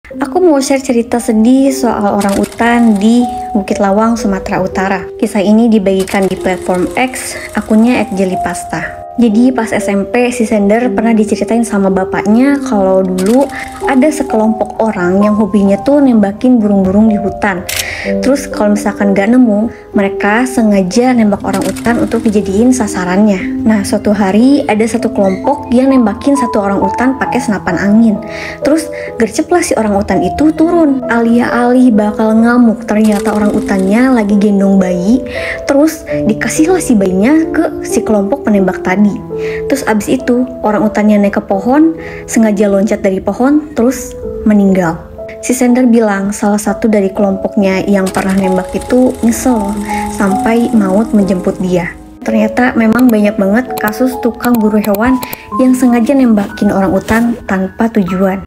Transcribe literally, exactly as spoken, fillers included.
Aku mau share cerita sedih soal orang utan di Bukit Lawang, Sumatera Utara. Kisah ini dibagikan di platform X, akunnya et jellypasta. Jadi pas S M P, si Sender pernah diceritain sama bapaknya kalau dulu ada sekelompok orang yang hobinya tuh nembakin burung-burung di hutan. Terus kalau misalkan gak nemu, mereka sengaja nembak orang utan untuk dijadiin sasarannya. Nah, suatu hari ada satu kelompok yang nembakin satu orang utan pakai senapan angin. Terus gerceplah si orang utan itu turun. Alih-alih bakal ngamuk, ternyata orang utannya lagi gendong bayi. Terus dikasihlah si bayinya ke si kelompok penembak tadi. Terus abis itu orang utannya naik ke pohon, sengaja loncat dari pohon, terus meninggal. Si Sender bilang salah satu dari kelompoknya yang pernah nembak itu nyesel loh, sampai maut menjemput dia. Ternyata memang banyak banget kasus tukang buru hewan yang sengaja nembakin orang utan tanpa tujuan.